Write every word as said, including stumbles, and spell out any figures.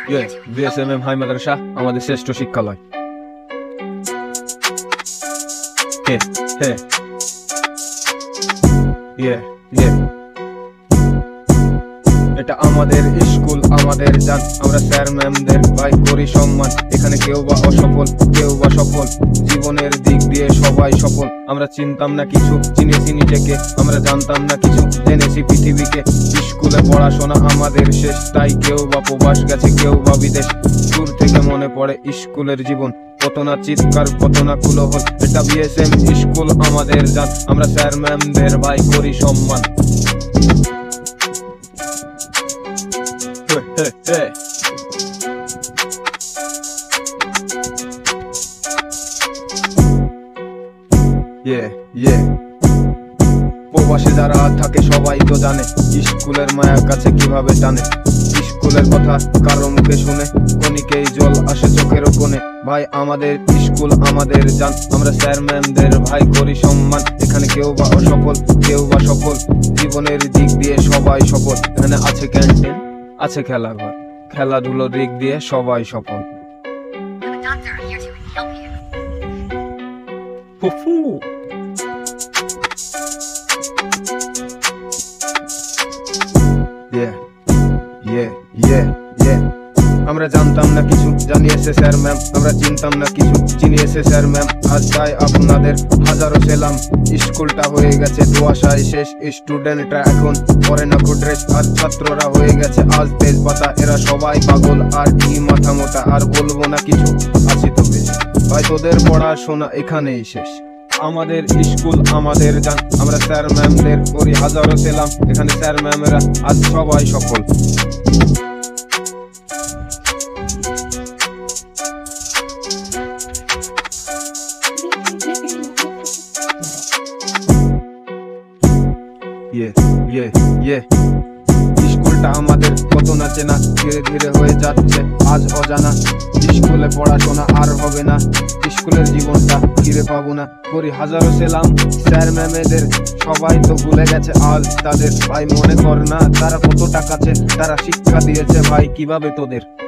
Yeah, BSMM high মাদ্রাসা আমাদের শ্রেষ্ঠ শিক্ষালয়। হে হে ইয়ে ইয়ে এটা আমাদের স্কুল, আমাদের জান। আমরা স্যার ম্যামদের ভাই করি সম্মান। এখানে কেউ বা অসফল, কেউ বা সফল, জীবনের দিক দিয়ে সবাই সফল। আমরা চিনতাম না কিছু, চিনেছি নিজেকে। আমরা জানতাম না কিছু, জেনেছি পৃথিবীকে। স্কুলে পড়াশোনা আমাদের শেষ, তাই কেউ বা প্রবাস গেছে, কেউ বা বিদেশ। দূর থেকে মনে পড়ে স্কুলের জীবন, কত না চিৎকার, কত না কুলহল। এটা বিএসএম স্কুল, আমাদের জান। আমরা স্যার ম্যামদের ভাই করি সম্মান। Hey, hey. Yeah, yeah. প্রবাসে যারা থাকে সবাই তো জানে স্কুলের মায়ের কাছে কিভাবে টানে। স্কুলের কথা কারো মুখে শুনে কণিকেই জল আসে চোখের কোণে। ভাই আমাদের স্কুল, আমাদের জান। আমরা স্যার ম্যামদের ভাই করি সম্মান। এখানে কেউ বা অসফল, কেউ বা সফল, জীবনের দিক দিয়ে সবাই সফল। এখানে আছে ক্যান্টিন, আছে খেলাঘর, খেলাধুলোর দিক দিয়ে সবাই সফল। আমরা জানতাম না কিছু, জানিয়েছে স্যার ম্যাম। আমরা চিনতাম না কিছু, চিনিয়েছে স্যার ম্যাম। আজ তাই আপনাদের হাজারো সেলাম। স্কুলটা হয়ে গেছে ধোঁয়াশায় শেষ, স্টুডেন্টরা এখন পরে না ড্রেস। আর ছাত্ররা হয়ে গেছে আজ তেজ পাতা। এরা সবাই পাগল আর কি মাথা মোটা। আর বলবো না কিছু, আছি তো বেশ ভাই, তোদের পড়াশোনা এখানেই শেষ। আমাদের স্কুল, আমাদের জান। আমরা স্যার ম্যামদের করি হাজারো সেলাম। এখানে স্যার ম্যামেরা আজ সবাই সফল। ইয়ে ইয়ে ইয়ে স্কুলটা আমাদের কত না চেনা, ধীরে ধীরে হয়ে যাচ্ছে আজ অজানা। স্কুলে পড়াশোনা আর হবে না, স্কুলের জীবনটা ফিরে পাবো না। করি হাজারো সেলাম স্যার ম্যামেদের, সবাই তো ভুলে গেছে আজ তাদের। ভাই মনে কর না তারা কত টাকা আছে, তারা শিক্ষা দিয়েছে ভাই কিভাবে তোদের।